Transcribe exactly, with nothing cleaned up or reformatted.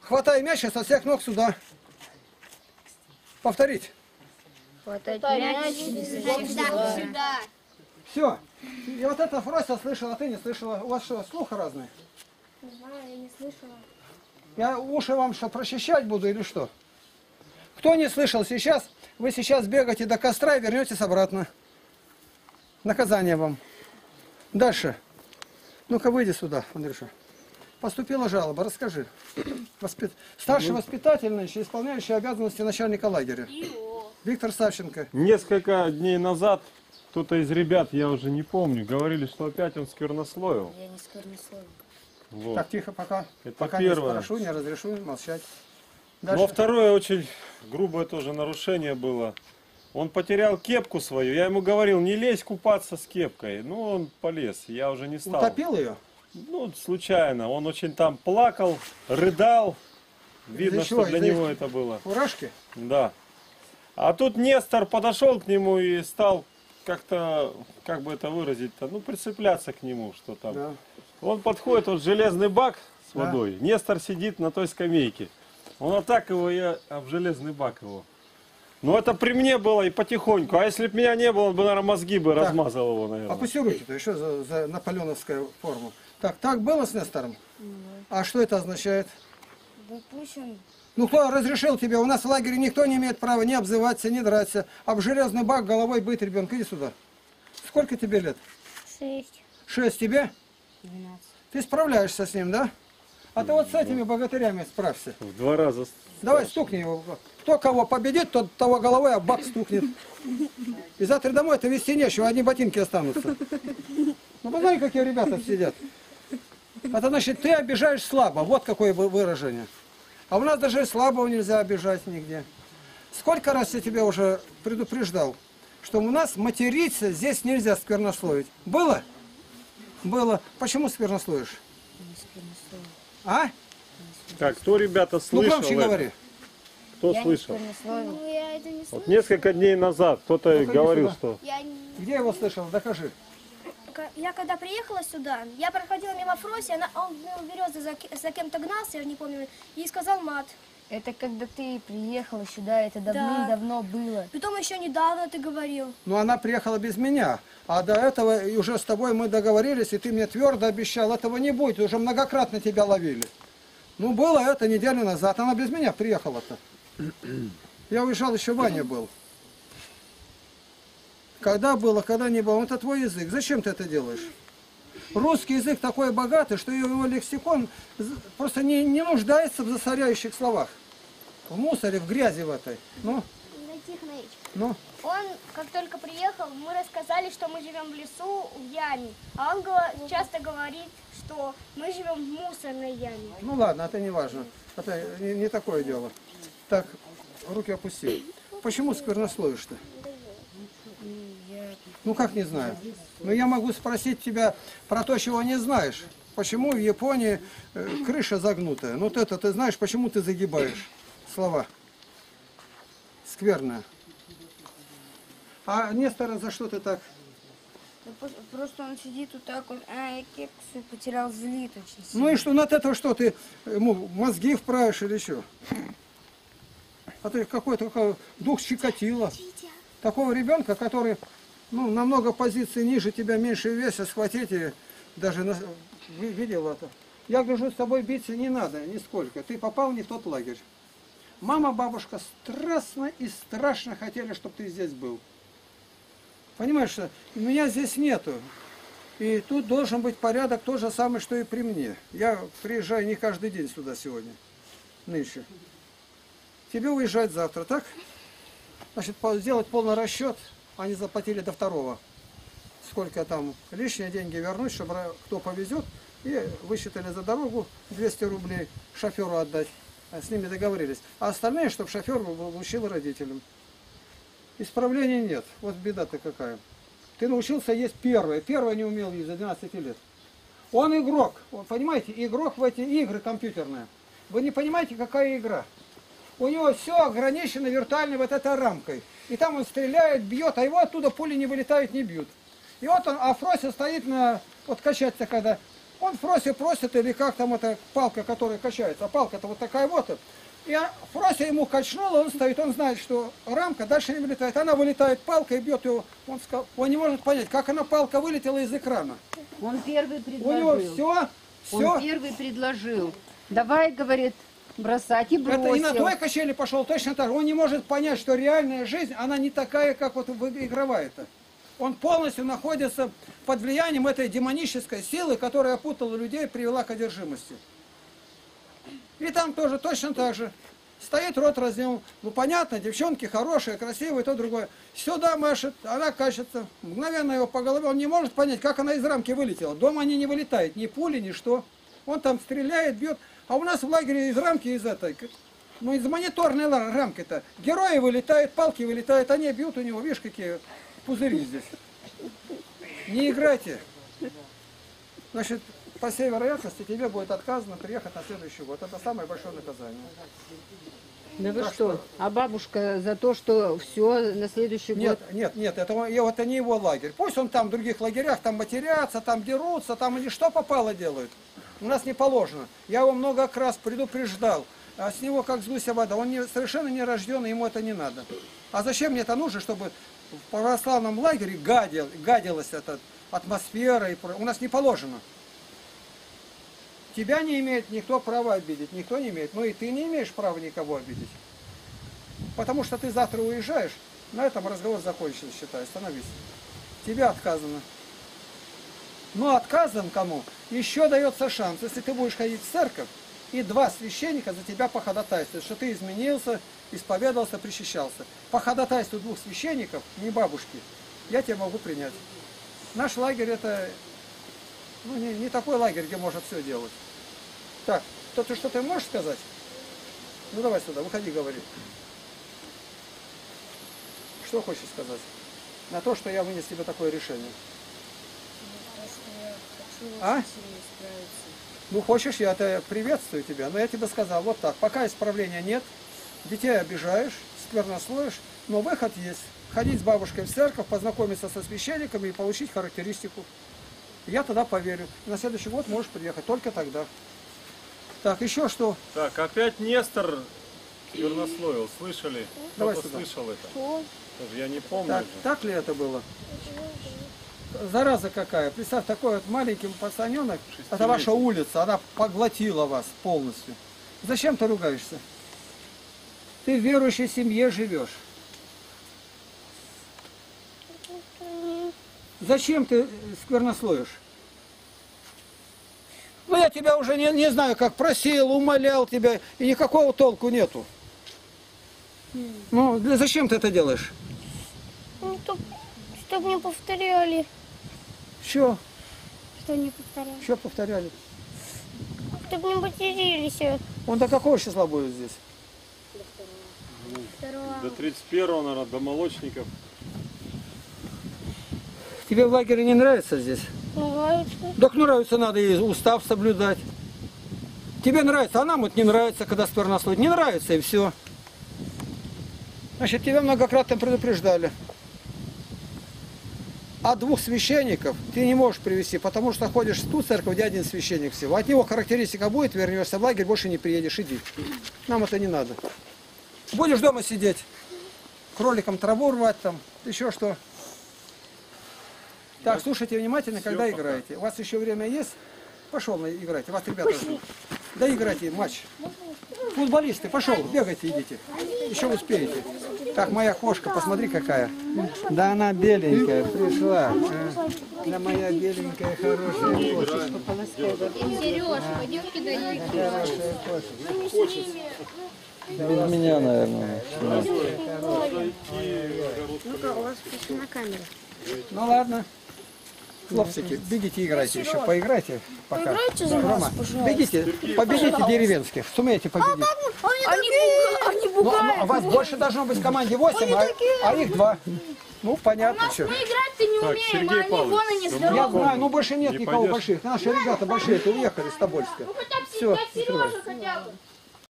Хватай мяч, со всех ног сюда. Повторить. Хватать мяч сюда. Все. И вот это Фрося слышала, ты не слышала. У вас что, слух разный? Не знаю, я не слышала. Я уши вам что, прочищать буду или что? Кто не слышал сейчас, вы сейчас бегаете до костра и вернетесь обратно. Наказание вам. Дальше. Ну-ка, выйди сюда, Андрюша. Поступила жалоба, расскажи. Воспит... Старший воспитательный, исполняющий обязанности начальника лагеря. Виктор Савченко. Несколько дней назад кто-то из ребят, я уже не помню, говорили, что опять он сквернословил. Я не сквернословил. Вот. Так, тихо, пока. Это пока первое. не спрошу, не разрешу молчать. Но Дальше. второе очень грубое тоже нарушение было. Он потерял кепку свою. Я ему говорил, не лезь купаться с кепкой. Ну, он полез. Я уже не стал. Утопил ее? Ну, случайно. Он очень там плакал, рыдал. Видно, Из-за чего? что для Из-за него это было. Фуражки? Да. А тут Нестор подошел к нему и стал как-то, как бы это выразить-то, ну, прицепляться к нему, что там. Да. Он подходит, вот железный бак с Да. водой. Нестор сидит на той скамейке. Он вот так его, я об железный бак его. Но это при мне было и потихоньку. А если бы меня не было, он бы, наверное, мозги бы Так. размазал его, наверное. Опусти руки-то, еще за, за наполеоновскую форму. Так, так было с Нестором? А что это означает? Да пусть он... Ну кто разрешил тебе? У нас в лагере никто не имеет права ни обзываться, ни драться. Об железный бак головой быть, ребенок. Иди сюда. Сколько тебе лет? Шесть. Шесть тебе? Двенадцать. Ты справляешься с ним, да? А ты вот с этими богатырями справься. В два раза. Давай стукни его. Кто кого победит, тот того головой об бак стукнет. И завтра домой это вести нечего, одни ботинки останутся. Ну посмотри, какие ребята сидят. Это значит, ты обижаешь слабо. Вот какое выражение. А у нас даже слабого нельзя обижать нигде. Сколько раз я тебя уже предупреждал, что у нас материться здесь нельзя сквернословить. Было? Было. Почему сквернословишь? Не сквернословил. А? Так, кто, ребята, Ну слышал? громче это? говори. Кто Я слышал? не сквернословил. Ну, я это не Вот слышала. несколько дней назад кто-то Ну-ка, иди говорил, сюда. что... Я, не- Где его слышал? Докажи. К- я когда приехала сюда, я проходила мимо Фроси, она, он ну, березы за, ки- за кем-то гнался, я не помню, и сказал мат. Это когда ты приехала сюда, это давным-давно было. Потом еще недавно ты говорил. Но она приехала без меня. А до этого и уже с тобой мы договорились, и ты мне твердо обещал, этого не будет. Уже многократно тебя ловили. Ну, было это неделю назад. Она без меня приехала-то. Я уезжал, еще Ваня был. Когда было, когда не было. Это твой язык. Зачем ты это делаешь? Русский язык такой богатый, что его лексикон просто не, не нуждается в засоряющих словах. В мусоре, в грязи в этой. Ну, Тихонович, ну. он, как только приехал, мы рассказали, что мы живем в лесу, в яме. А он говор- часто говорит, что мы живем в мусорной яме. Ну ладно, это не важно. Это не, не такое дело. Так, руки опусти. Почему сквернословишь-то? Ну как не знаю? Ну я могу спросить тебя про то, чего не знаешь. Почему в Японии э, крыша загнутая? Ну вот это ты знаешь, почему ты загибаешь слова? Скверная. А Нестора за что ты так? Да по- Просто он сидит вот так вот, а я кексу потерял, злит очень сильно. Ну и что, над этого что, ты ему мозги вправишь или что? А ты какой-то какой дух Чикатило. Такого ребенка, который ну, намного позиций ниже тебя, меньше веса, схватить и даже на... Ви- видел это. Я говорю, с тобой биться не надо, нисколько. Ты попал не в тот лагерь. Мама, бабушка страстно и страшно хотели, чтобы ты здесь был. Понимаешь, что меня здесь нету. И тут должен быть порядок тот же самый, что и при мне. Я приезжаю не каждый день сюда сегодня, нынче. Тебе уезжать завтра, так? Значит, по- сделать полный расчет, они заплатили до второго. Сколько там лишние деньги вернуть, чтобы ра- кто повезет. И высчитали за дорогу двести рублей шоферу отдать. А с ними договорились. А остальные, чтобы шофер вручил родителям. Исправления нет. Вот беда-то какая. Ты научился есть первое. Первое не умел есть за двенадцать лет. Он игрок. Вот, понимаете, игрок в эти игры компьютерные. Вы не понимаете, какая игра. У него все ограничено виртуальной вот этой рамкой. И там он стреляет, бьет, а его оттуда пули не вылетают, не бьют. И вот он, а Фрося стоит на, вот качается когда, Он Фрося просит, или как там эта палка, которая качается, а палка-то вот такая вот. И Фрося ему качнула, он стоит, он знает, что рамка дальше не вылетает. Она вылетает палкой и бьет его. Он, сказал, он не может понять, как она палка вылетела из экрана. Он первый У предложил. него все, все. Он первый предложил. Давай, говорит, бросать, и бросил. Это и на той качели пошел точно так же. Он не может понять, что реальная жизнь, она не такая, как вот игровая-то. Он полностью находится под влиянием этой демонической силы, которая опутала людей и привела к одержимости. И там тоже точно так же. Стоит, рот разнел. Ну понятно, девчонки хорошие, красивые, то другое. Сюда машет, она качется. Мгновенно его по голове. Он не может понять, как она из рамки вылетела. Дома они не вылетают, ни пули, ни что. Он там стреляет, бьет. А у нас в лагере из рамки, из этой, ну из мониторной рамки-то, герои вылетают, палки вылетают, они бьют у него, видишь, какие пузыри здесь. Не играйте. Значит, по всей вероятности тебе будет отказано приехать на следующий год. Это самое большое наказание. Да вы Так что? что? А бабушка за то, что все на следующий Нет, год... нет, нет, это, это не его лагерь. Пусть он там в других лагерях, там матерятся, там дерутся, там они что попало делают. У нас не положено. Я его много раз предупреждал. А с него как с гуся вода. Он не, совершенно не рожденный, ему это не надо. А зачем мне это нужно, чтобы в православном лагере гадил, гадилась эта атмосфера? И... У нас не положено. Тебя не имеет никто права обидеть, никто не имеет. Но и ты не имеешь права никого обидеть. Потому что ты завтра уезжаешь, на этом разговор закончен, считай, остановись. Тебе отказано. Но отказан кому? Еще дается шанс. Если ты будешь ходить в церковь, и два священника за тебя походатайствуют, что ты изменился, исповедовался, причащался. По ходатайству двух священников, не бабушки, я тебя могу принять. Наш лагерь это... Ну, не, не такой лагерь, где можно все делать. Так, то ты что-то можешь сказать? Ну, давай сюда, выходи, говори. Что хочешь сказать? На то, что я вынес тебе такое решение. А? Ну, хочешь, я это приветствую тебя, но я тебе сказал, вот так, пока исправления нет, детей обижаешь, сквернословишь, но выход есть. Ходить с бабушкой в церковь, познакомиться со священниками и получить характеристику. Я тогда поверю. На следующий год можешь приехать, только тогда. Так, еще что? Так, опять Нестор сквернословил, слышали? Давай Кто-то сюда. слышал это? Что? Даже я не помню. Так, же. так ли это было? Зараза какая. Представь, такой вот маленький пацаненок, это ваша улица, она поглотила вас полностью. Зачем ты ругаешься? Ты в верующей семье живешь. Зачем ты сквернословишь? Ну, я тебя уже не, не знаю, как просил, умолял тебя, и никакого толку нету. Ну, для, зачем ты это делаешь? Ну, чтобы не повторяли. Что? Что не повторяли? Что повторяли? Чтобы не потерялись. Он до какого числа будет здесь? До тридцать первого, наверное, до молочников. Тебе в лагере не нравится здесь? Нравится. Так нравится, надо и устав соблюдать. Тебе нравится, а нам вот не нравится, когда сквернословить. Не нравится, и все. Значит, тебя многократно предупреждали. А двух священников ты не можешь привести, потому что ходишь в ту церковь, где один священник всего. От него характеристика будет, вернешься в лагерь, больше не приедешь, иди. Нам это не надо. Будешь дома сидеть, кроликом траву рвать там, еще что. Так, слушайте внимательно, Всё, когда пока. играете. У вас еще время есть? Пошел на играйте. Вас ребята ждут. Да играйте матч. Футболисты, пошел, бегайте, идите. Еще успеете. Так, моя кошка, посмотри какая. Да она беленькая, пришла. Да моя беленькая, хорошая кошка. Сереж, пойдемте доедем. Хорошая кошка. Без меня, наверное. Ну-ка, у вас на камере. Ну ладно. Хлопчики, бегите, играйте еще, поиграйте пока. Поиграйте за нас, Рома, пожалуйста. бегите, победите деревенских, сумеете победить. Они, они Ну, а, а вас больше должно быть в команде восемь, а, а их два. Ну, понятно, что. Мы играть-то не Так, умеем, Сергей а они Павлович, вон они да здоровые. Я знаю, ну больше нет Не никого пойдешь? больших. Наши ребята большие, то уехали с Тобольска. Ну хотя бы Все, Сережа хотя бы.